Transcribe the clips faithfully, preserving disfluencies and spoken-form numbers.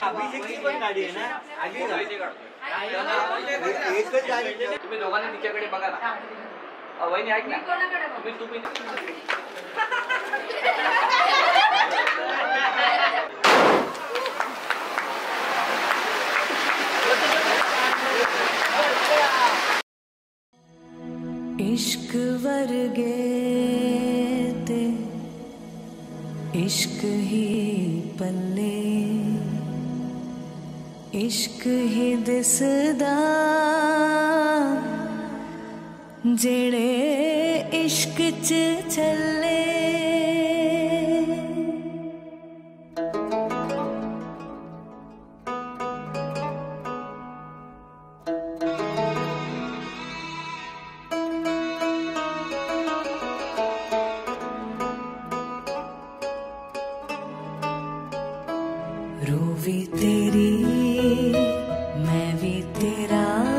अभिषेकची पण गाडी आहे ना, आधी एकच गाडी. तुम्ही दोघांनी तिच्याकडे बघा ना. वहिनी ऐक ना, तुम्ही तुम्ही इश्क वर्गे ते इश्क ही पल्ले इश्क ही दिसदा जेड़े इश्क च चले रूह भी तेरी मैं भी तेरा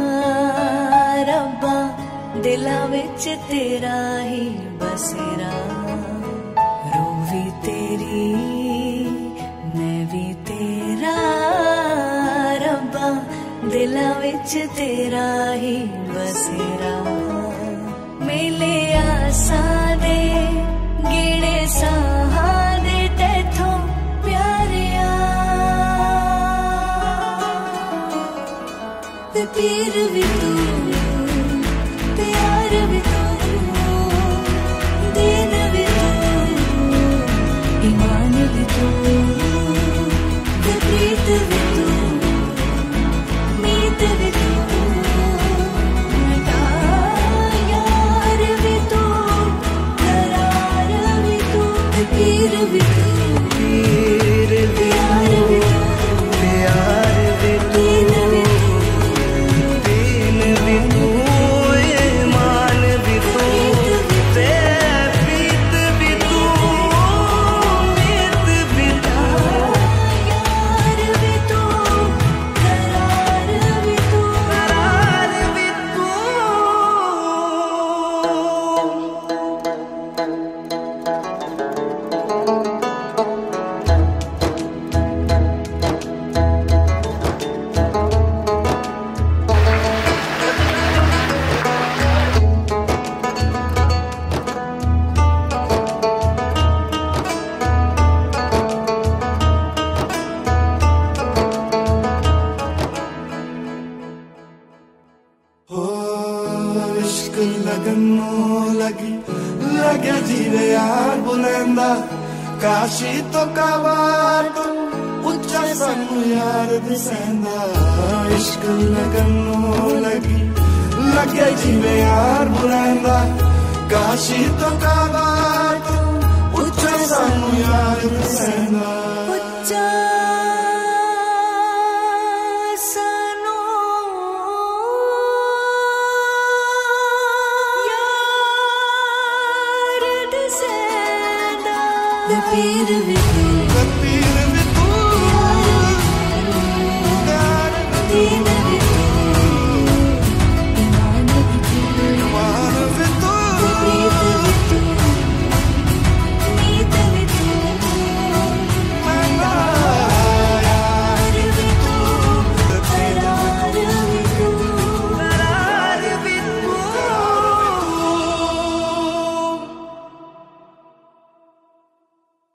रब्बा दिला विच तेरा ही बसेरा. रूह भी तेरी मैं भी तेरा रब्बा दिला विच तेरा ही बसेरा. मेले आसा दे गिणे साहा दे तैथों प्यारिया पीर भी तू प्यार भी तू दीन भी तू ईमान भी तू प्रीत भी तू मीत भी तू यार भी तू करार भी तू पीर भी तू पीर प्यार भी तू प्यार भी तू लगी लगे जीवे यार बुलंदा काशी तो कावार तो उच्चा सानू यार दिसेंदा. इश्क लगनो लगी लगे जीवे यार बुलंदा काशी तो कावार तो उच्चा सानू यार दिसेंदा. The pir vi tu, the pir